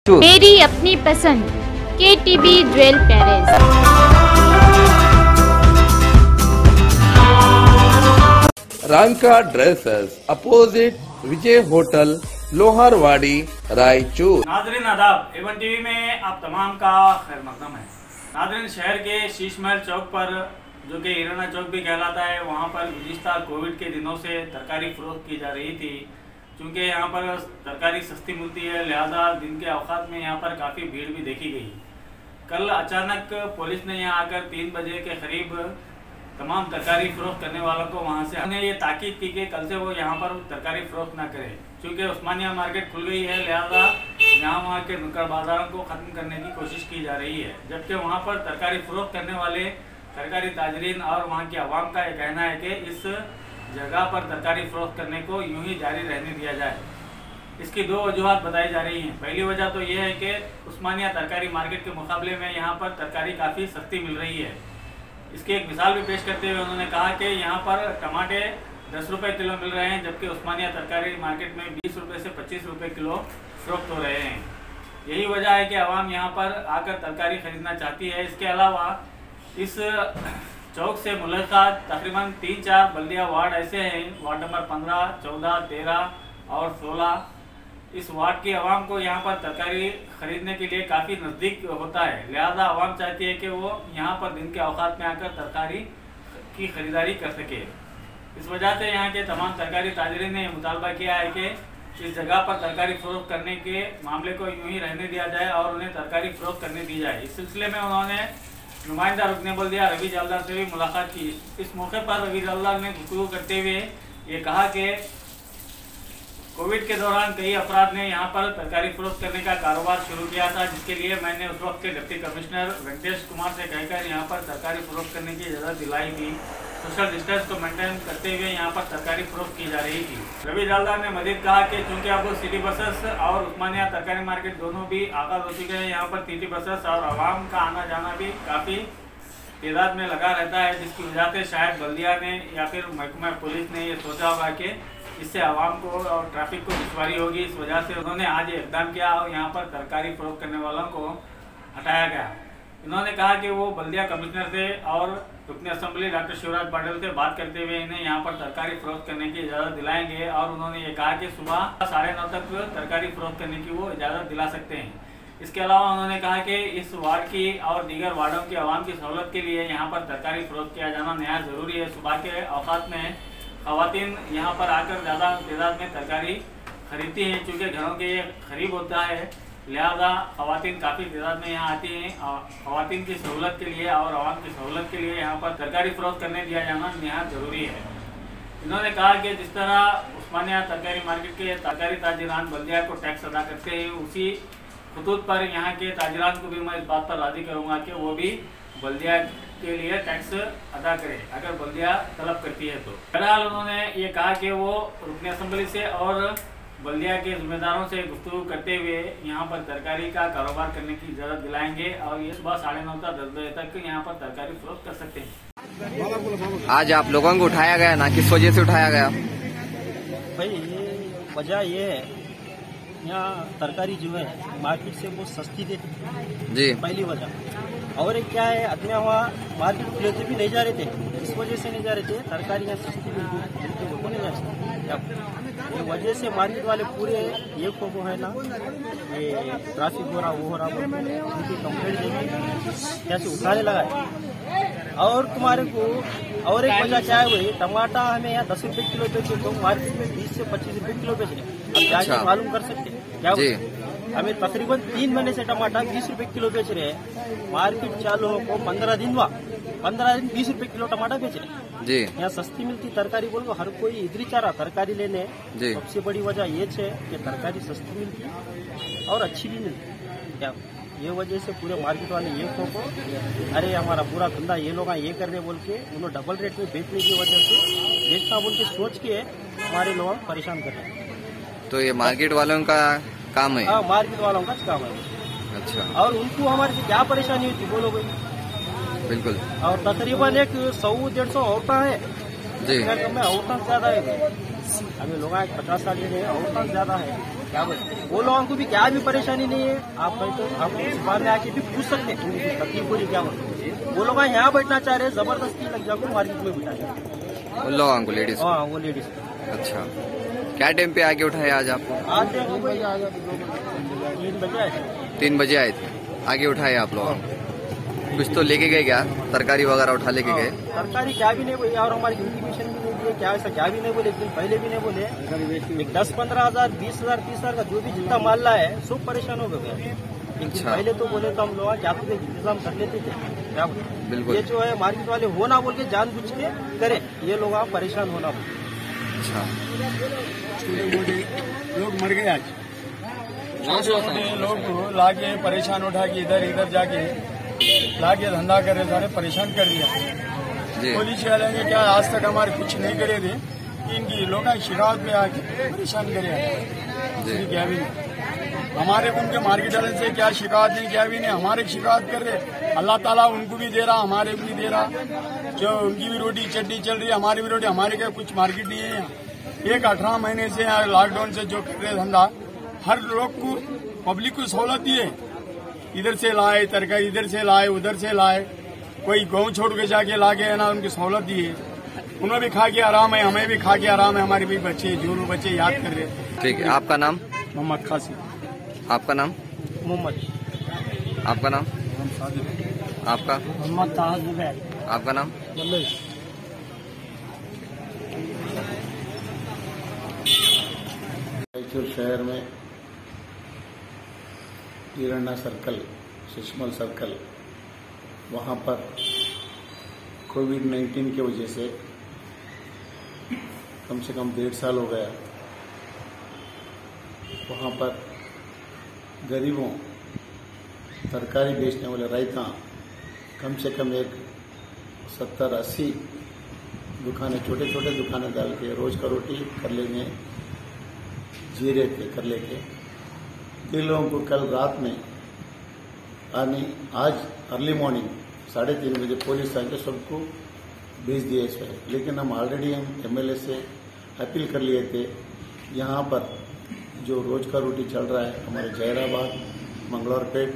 मेरी अपनी पसंद KTB jewel palace. Ranka dresses opposite Vijay hotel Loharwadi Raichur. नाज़रीन आदाब, एवन टीवी में आप तमाम का खैर मकदम है। नाज़रीन, शहर के शीश महल चौक पर, जो कि हिराना चौक भी कहलाता है, वहाँ पर गुज़िश्ता कोविड के दिनों से तरकारी फरोख्त की जा रही थी। चूँकि यहाँ पर तरकारी सस्ती मिलती है, लिहाजा दिन के औकात में यहाँ पर काफ़ी भीड़ भी देखी गई। कल अचानक पुलिस ने यहाँ आकर 3 बजे के करीब तमाम तरकारी फरोख्त करने वालों को वहाँ से हमने ये ताकीद की कि कल से वो यहाँ पर तरकारी फरोख्त ना करें। चूँकि उस्मानिया मार्केट खुल गई है, लिहाजा यहाँ वहाँ के नुक्कड़ बाजारों को ख़त्म करने की कोशिश की जा रही है। जबकि वहाँ पर तरकारी फरोख्त करने वाले तरकारी ताजरीन और वहाँ की आवाम का ये कहना है कि इस जगह पर तरकारी फरोख्त करने को यूँ ही जारी रहने दिया जाए। इसकी 2 वजूहत बताई जा रही हैं। पहली वजह तो ये है कि उस्मानिया तरकारी मार्केट के मुकाबले में यहाँ पर तरकारी काफ़ी सस्ती मिल रही है। इसकी एक मिसाल भी पेश करते हुए उन्होंने कहा कि यहाँ पर टमाटे 10 रुपये किलो मिल रहे हैं, जबकि उस्मानिया तरकारी मार्केट में 20 रुपये से 25 रुपये किलो फरोख्त हो रहे हैं। यही वजह है कि आवाम यहाँ पर आकर तरकारी खरीदना चाहती है। इसके अलावा इस चौक से मुलाकात तकरीबन 3-4 बल्दिया वार्ड ऐसे हैं, वार्ड नंबर 15, 14, 13 और 16। इस वार्ड की आवाम को यहाँ पर तरकारी खरीदने के लिए काफ़ी नज़दीक होता है, लिहाजा आवाम चाहती है कि वो यहाँ पर दिन के औकात में आकर तरकारी की खरीदारी कर सके। इस वजह से यहाँ के तमाम तरकारी ताजरीन ने मुतालबा किया है कि इस जगह पर तरकारी फरोख्त करने के मामले को यूँ ही रहने दिया जाए और उन्हें तरकारी फरोख्त करने दी जाए। इस सिलसिले में उन्होंने नुमाइंदा रुकने बल्दिया रवि जलदार से भी मुलाकात की। इस मौके पर रवि जलदार ने गुफ्तगू करते हुए ये कहा कि कोविड के दौरान कई अफराद ने यहाँ पर तरकारी फरोख्त करने का कारोबार शुरू किया था, जिसके लिए मैंने उस वक्त के डिप्टी कमिश्नर वेंकटेश कुमार से कहकर यहाँ पर तरकारी फरोख्त करने की इजाज़त दिलाई थी। सोशल डिस्टेंस को मेंटेन करते हुए यहाँ पर तरकारी फरोख्त की जा रही थी। रवि जलदार ने मजीद कहा कि चूँकि अब सिटी बसेस और उस्मानिया तरकारी मार्केट दोनों भी आगाज हो चुके हैं, यहाँ पर सिटी बसेस और आवाम का आना जाना भी काफ़ी तादाद में लगा रहता है, जिसकी वजह से शायद बल्दिया ने या फिर महकमा पुलिस ने ये सोचा होगा कि इससे आवाम को और ट्रैफिक को दुश्वारी होगी। इस वजह से उन्होंने आज ये इक़दाम किया और यहाँ पर तरकारी फरोख्त करने वालों को हटाया गया। इन्होंने कहा कि वो बल्दिया कमिश्नर से और रुकन असम्बली डॉक्टर शिवराज पाटिल से बात करते हुए इन्हें यहाँ पर तरकारी फरोख्त करने की इजाज़त दिलाएंगे और उन्होंने ये कहा कि सुबह 9:30 तक तरकारी फरोख्त करने की वो इजाज़त दिला सकते हैं। इसके अलावा उन्होंने कहा कि इस वार्ड की और दीगर वार्डों की आवाम की सहूलत के लिए यहाँ पर तरकारी फरोख्त किया जाना नहायत ज़रूरी है। सुबह के औकात में ख़वातीन यहाँ पर आकर ज़्यादा तादाद में तरकारी खरीदती हैं, चूँकि घरों के ये खरीब होता है, लिहाजा ख़वातीन काफ़ी तादाद में यहाँ आती हैं। ख़वातीन की सहूलत के लिए और आवाम की सहूलत के लिए यहाँ पर तरकारी फरोख्त करने दिया जाना नहायत ज़रूरी है। इन्होंने कहा कि जिस तरह उस्मानिया तरकारी मार्केट के तरकारी ताजिरान बल्दिया को टैक्स अदा करते हैं, उसी खतूत पर यहाँ के ताजिरान को भी मैं इस बात पर राज़ी करूँगा कि वो भी बल्दिया के लिए टैक्स अदा करे अगर बल्दिया तलब करती है तो। बहरहाल उन्होंने ये कहा कि वो रुकन असम्बली से और बल्दिया के जिम्मेदारों से गुफ्तगू करते हुए यहाँ पर तरकारी का कारोबार करने की इजाज़त दिलाएंगे और ये सुबह 9:30 से 10 बजे तक यहाँ पर तरकारी फरोख्त कर सकते हैं। आज आप लोगों को उठाया गया ना, किस वजह से उठाया गया? भाई ये वजह ये है, यहाँ तरकारी जो है मार्केट से बहुत सस्ती देती जी, पहली वजह। और एक क्या है, आदमी वहाँ मार्केट खुले थे भी नहीं जा रहे थे, इस वजह से नहीं जा रहे थे, तरकारी यहाँ सस्ती मिलती वो नहीं जा सकती। ये वजह से मार्केट वाले पूरे एक को है ना, ये ट्रैफिक हो रहा वो हो रहा, उनकी कंप्लेंट देगी कैसे उठाने लगा है। और तुम्हारे को और एक वजह क्या है, वही टमाटा हमें यहाँ 10 रुपए किलो बेचे तो मार्केट में 20 से 25 रुपए किलो बेच रहे। अब जाके मालूम कर सकते क्या हमें तकरीबन 3 महीने से टमाटर 20 रुपए किलो बेच रहे हैं। मार्केट चालू हो को 15 दिन 20 रुपए किलो टमाटर बेच रहे हैं जी। यहाँ सस्ती मिलती तरकारी, बोलो हर कोई इधर चाह रहा तरकारी लेने। सबसे बड़ी वजह ये है कि तरकारी सस्ती मिलती और अच्छी भी मिलती क्या, ये वजह से पूरे मार्केट वाले ये को अरे हमारा पूरा धंधा ये लोग ये कर रहे बोल के उन्होंने डबल रेट में बेचने की वजह से बेचना बोल के सोच के हमारे लोग परेशान कर रहे हैं। तो ये मार्केट वालों का काम है? हाँ, मार्केट वालों का काम है। अच्छा, और उनको हमारे से क्या परेशानी होती बोलो भाई? बिल्कुल। और तकरीबन 100-150 औरता है जी, में औरता ज्यादा है। हमें लोग 50 साल औरता ज्यादा है। क्या बोलते, वो लोगों को भी क्या भी परेशानी नहीं है। आप बाद में आके भी पूछ सकते हैं उनकी तकलीफ हो रही क्या बोलते। वो लोग यहाँ बैठना चाह रहे, जबरदस्ती लग जाकर मार्केट में बिठा उन लोगों को, लेडीज? हाँ, वो लेडीज। अच्छा, क्या टाइम पे आगे उठाया आज आपको? आज 3 बजे आए थे। 3 बजे आए थे, आगे उठाए आप लोग? कुछ तो लेके गए क्या? तरकारी वगैरह उठा लेके गए? तरकारी क्या भी नहीं बोली और हमारी इंटीमेशन भी नहीं दिए, क्या ऐसा क्या भी नहीं बोले। एक दिन पहले भी नहीं बोले। एक 10-15 हजार 20,000 30,000 का जो भी जितना माल लाया है सब परेशान हो गया। एक दिन पहले तो बोले तो हम लोग क्या तो इंतजाम कर लेते थे। क्या बिल्कुल, ये जो है मार्केट वाले हो ना बोल के जानबूझ के करे, ये लोग आप परेशान होना। अच्छा, लोग मर गए आज। लोग लाके परेशान उठा के इधर जाके लाके धंधा करे, सारे परेशान कर दिया। पुलिस वाले ने क्या आज तक हमारे कुछ नहीं करे थे, इनकी लोग शिकायत पे आके परेशान करे। क्या भी नहीं हमारे उनके मार्केट वाले से क्या शिकायत नहीं, क्या भी नहीं, हमारे शिकायत कर रहे। अल्लाह ताला उनको भी दे रहा, हमारे भी दे रहा। जो उनकी भी रोटी चटनी चल रही है, हमारी भी रोटी। हमारे क्या कुछ मार्केट नहीं है यहाँ। एक 18 महीने से लॉकडाउन से जो कर रहे धंधा, हर लोग को पब्लिक को सहूलत दिए। इधर से लाए तरकारी, इधर से लाए, उधर से लाए। कोई गाँव छोड़ के जाके लाके है ना, उनकी सहूलत दिए। उन्हें भी खा के आराम है, हमें भी खा के आराम है। हमारे भी बच्चे जो बच्चे याद कर रहे। ठीक है, आपका नाम? मोहम्मद खासी। आपका नाम? मोहम्मद। आपका नाम? आपका? मोहम्मद ताज। आपका नाम? रायचूर शहर में ईरण्णा सर्कल, शिशमल सर्कल, वहाँ पर कोविड-19 की वजह से कम से कम 1.5 साल हो गया। वहाँ पर गरीबों, तरकारी बेचने वाले रायता कम से कम एक 70-80 दुकानें, छोटे छोटे दुकानें डाल के रोज का रोटी कर लेंगे, जीरे के कर लेके। इन लोगों को कल रात में आज अर्ली मॉर्निंग 3:30 बजे पुलिस आके सबको भेज दिया इसमें। लेकिन हम ऑलरेडी एमएलए से अपील कर लिए थे। यहाँ पर जो रोज का रोटी चल रहा है हमारे जहराबाद, मंगलौरपेट,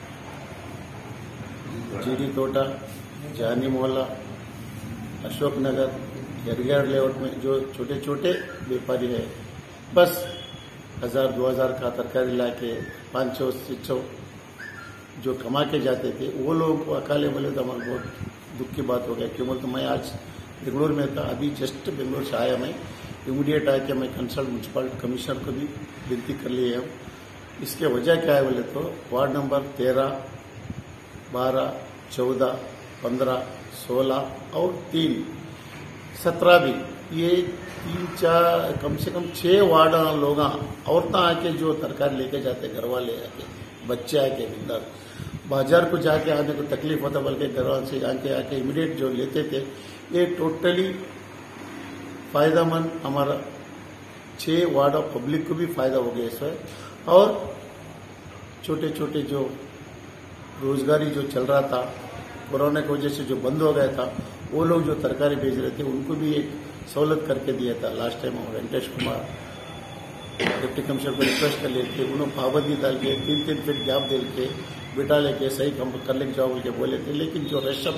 जीडी तोटा, जहानी मोहल्ला, अशोक नगर, यरगढ़ लेआउट में जो छोटे छोटे व्यापारी है, बस 1000-2000 का तरकारी लाके 500-600 जो कमा के जाते थे, वो लोगों को अकाले बोले तो हमारा बहुत दुख की बात हो गया। क्यों बोलते, मैं आज बेंगलुरु में था, अभी जस्ट बेंगलुरु से आया। मैं इमीडिएट आके मैं कंसल्ट म्यूनसिपल कमिश्नर को भी विनती कर ली है। इसके वजह क्या है बोले तो वार्ड नंबर 13, 12, 14, 15, 16 और 3, 17 भी, ये 3-4 कम से कम 6 वार्ड लोग औरतें आके जो तरकारी लेके जाते, घर वाले आके, बच्चे आके, बिंदर बाजार को जाके आने को तकलीफ होता, बल्कि घर से आके इमीडिएट जो लेते थे, ये टोटली फायदेमंद हमारा 6 वार्ड ऑफ पब्लिक को भी फायदा हो गया इसमें। और छोटे छोटे जो रोजगारी जो चल रहा था कोरोना की वजह से जो बंद हो गया था, वो लोग जो तरकारी बेच रहे थे उनको भी एक सहूलत करके दिया था। Last time Venkatesh Kumar deputy commissioner को रिक्वेस्ट कर लेते, उन्होंने पाबंदी डाल के 3-3 फीट गैप दे के बिठा लेके सही काम कर लेके जाओ बोल बोले थे। लेकिन जो रशअप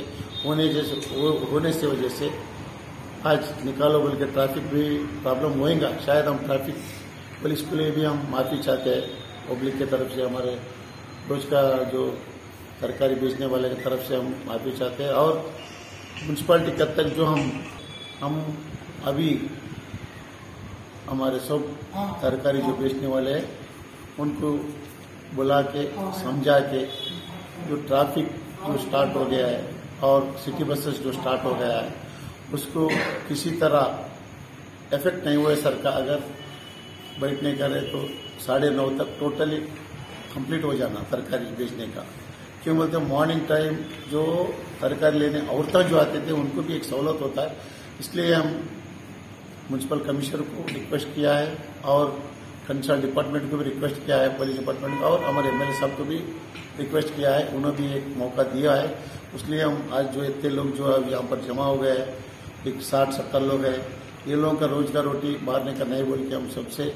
होने से वजह से आज निकालो बोल के ट्रैफिक भी प्रॉब्लम होएगा। शायद हम ट्रैफिक पुलिस के लिए भी हम माफी चाहते हैं पब्लिक की तरफ से, हमारे रोज का जो तरकारी बेचने वाले की तरफ से हम माफी चाहते हैं। और म्यूनसिपालिटी कब तक जो हम अभी हमारे सब तरकारी जो बेचने वाले हैं उनको बुला के समझा के जो ट्रैफिक जो स्टार्ट हो गया है और सिटी बसेस जो स्टार्ट हो गया है उसको किसी तरह इफेक्ट नहीं हुआ। सरकार अगर बैठने का रहे तो 9:30 तक टोटली कंप्लीट हो जाना तरकारी बेचने का। क्यों बोलते हैं, मॉर्निंग टाइम जो तरकारी लेने औरतें जो आते थे उनको भी एक सहूलत होता है। इसलिए हम म्यूनसिपल कमिश्नर को रिक्वेस्ट किया है और कंसर्न डिपार्टमेंट को भी रिक्वेस्ट किया है, पुलिस डिपार्टमेंट को, और हमारे एमएलए साहब को भी रिक्वेस्ट किया है। उन्होंने भी एक मौका दिया है। इसलिए हम आज जो इतने लोग जो अब यहाँ पर जमा हो गए हैं, एक 60-70 लोग हैं, ये लोगों का रोजगार रोटी मारने का नहीं बोल के हम सबसे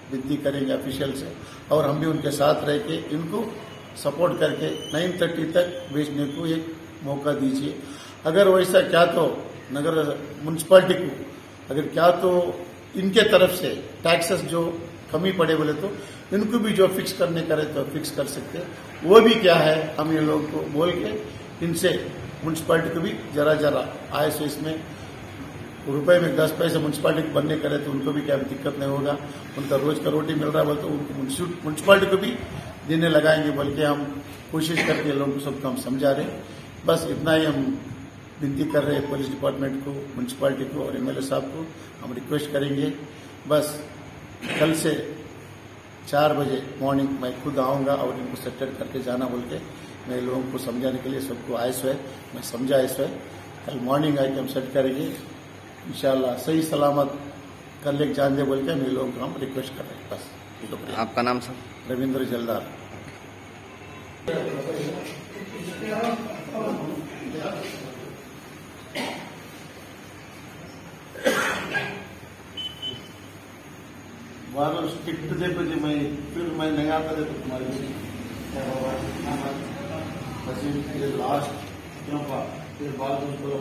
विनती करेंगे ऑफिशियल से, और हम भी उनके साथ रह के इनको सपोर्ट करके 9:30 तक भेजने को एक मौका दीजिए। अगर वैसा क्या तो नगर म्यूनसिपालिटी को अगर क्या तो इनके तरफ से टैक्सेस जो कमी पड़े बोले तो इनको भी जो फिक्स करने करे तो फिक्स कर सकते हैं। वो भी क्या है हम ये लोग को बोल के इनसे म्यूनसिपालिटी को भी जरा आए से इसमें रुपए में 10 पैसे म्यूनसिपालिटी को बनने करे तो उनको भी क्या दिक्कत नहीं होगा। उनका रोज का रोटी मिल रहा है बोले तो उनको म्यूनसिपालिटी को भी देने लगाएंगे बोल के हम कोशिश करके लोगों को सबको हम समझा रहे। बस इतना ही हम विनती कर रहे हैं पुलिस डिपार्टमेंट को, म्यूनसिपालिटी को और एमएलए साहब को हम रिक्वेस्ट करेंगे। बस कल से 4 बजे मॉर्निंग मैं खुद आऊंगा और इनको सेटल करके जाना बोल के मैं लोगों को समझाने के लिए सबको आए सो है, मैं समझा इस है। कल मॉर्निंग आके हम सेट करेंगे इंशाल्लाह सही सलामत कर ले जान दे बोल के हम लोगों को हम रिक्वेस्ट कर रहे हैं। बस आपका नाम सर? रविंद्र जलदार। वालों स्ट्रिक्ट देखो जी मैं फिर मैं नहीं आता देखो तुम्हारे लास्ट क्यों बाल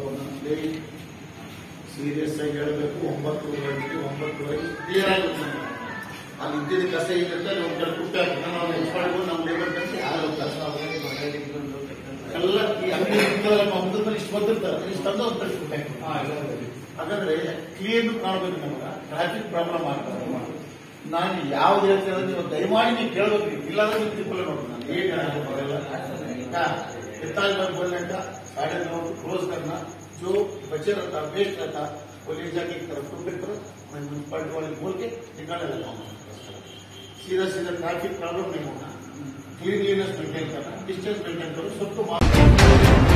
सीरियस आಗಿ ಹೇಳಬೇಕು 9 ಗಂಟೆಗೆ ಅಲ್ಲಿ ಇದ್ದಿದ್ದು ಕಸ ಇರುತ್ತೆ ಒಂದು ಕಡೆ ಕುಟ್ಟ ನಾವು ನೆಚ್ಕೊಂಡು ನಮ್ಮ ಲೇಬರ್ ಕಳಿಸಿ ಯಾರು ಕಸ ಎಲ್ಲ ಈ ಅಂಗಡಿ ಮಮದಲ್ಲಿ ಇಷ್ಟು ಬಂದಿರ್ತಾರೆ ಇಷ್ಟು ತಂದು ಒಂದು ಕಡೆ ಕುಟ್ಟ ಹಾಗಾದ್ರೆ ಕ್ಲೀನ್ ಕಾಣಬೇಕು ನಮಗೆ ಟ್ರಾಫಿಕ್ ಪ್ರಾಬ್ಲಮ್ ಆಗ್ತದೆ। ನಾನು ಯಾವ್ದು ಹೇಳ್ತೇನೆ ನೀವು ದಯಮಾಡಿ ನೀವು ಕೇಳಬೇಕು, ಇಲ್ಲಾಂದ್ರೆ ನೀವು ತಿಪ್ಪಲ್ಲ ನೋಡ್ರಿ ನಾನು ಏನು ಬರಲ್ಲ। बोलने का 9:30 क्लोज करना, जो बचे रहता वेस्ट रहता वो ले जाके एक तरफ को फिर मैं म्यूनसिपालिटी वाले बोल के निकालने लगा हूँ। सीधा ट्रैफिक प्रॉब्लम नहीं होना, क्लीनलीनेस मेंटेन करना, डिस्टेंस मेंटेन करो, सबको